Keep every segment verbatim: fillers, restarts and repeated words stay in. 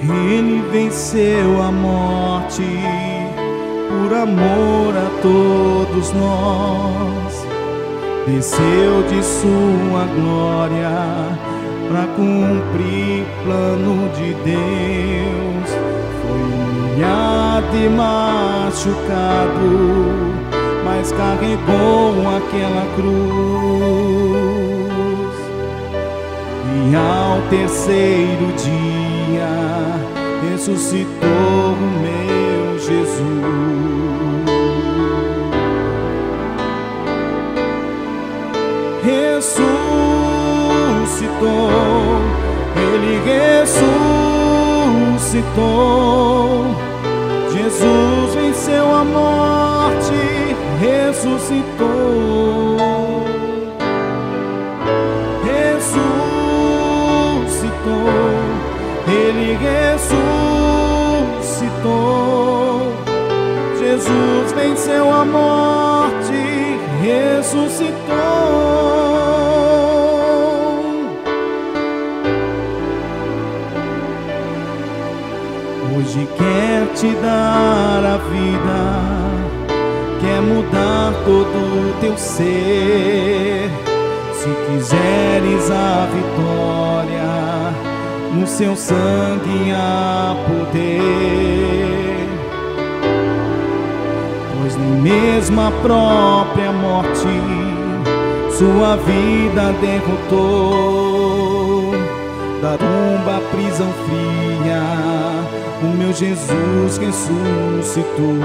Ele venceu a morte por amor a todos nós. Desceu de sua glória para cumprir plano de Deus. Foi humilhado e machucado, mas carregou aquela cruz. E ao terceiro dia ressuscitou o meu Jesus. Ressuscitou, Ele ressuscitou. Jesus venceu a morte, ressuscitou. Ressuscitou, Ele ressuscitou. Jesus venceu a morte, ressuscitou. Hoje quer te dar a vida, quer mudar todo o teu ser. Se quiseres a vitória, no seu sangue há poder. Pois nem mesmo a própria morte sua vida derrotou. Da tumba à prisão fria, o meu Jesus ressuscitou.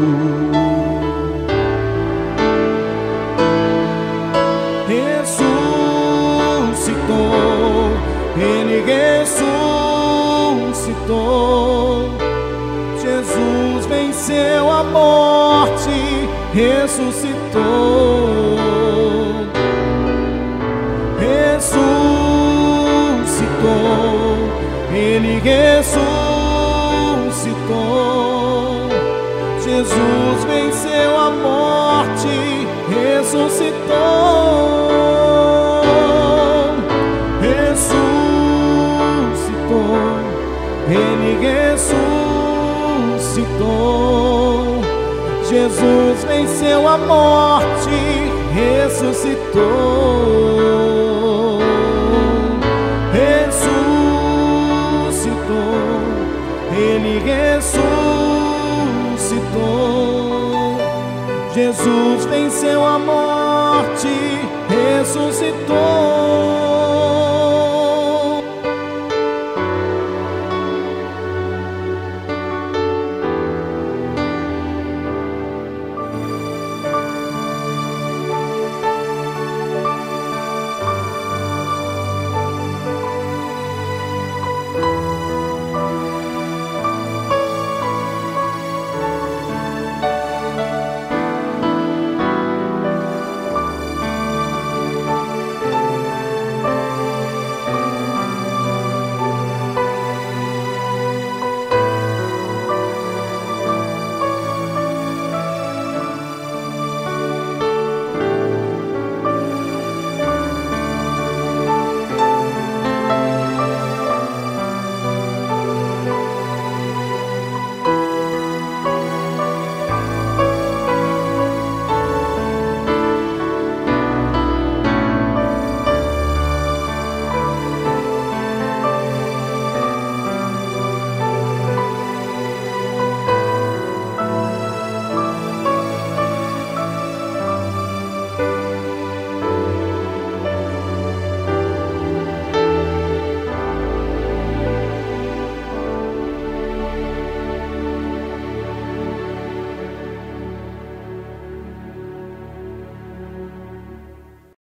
Ressuscitou, Ele ressuscitou. Jesus venceu a morte, ressuscitou. Ressuscitou, Ele ressuscitou. Jesus venceu a morte, ressuscitou. Ressuscitou, Ele ressuscitou. Jesus venceu a morte, ressuscitou. Ressuscitou, Ele ressuscitou. Jesus venceu a morte, ressuscitou.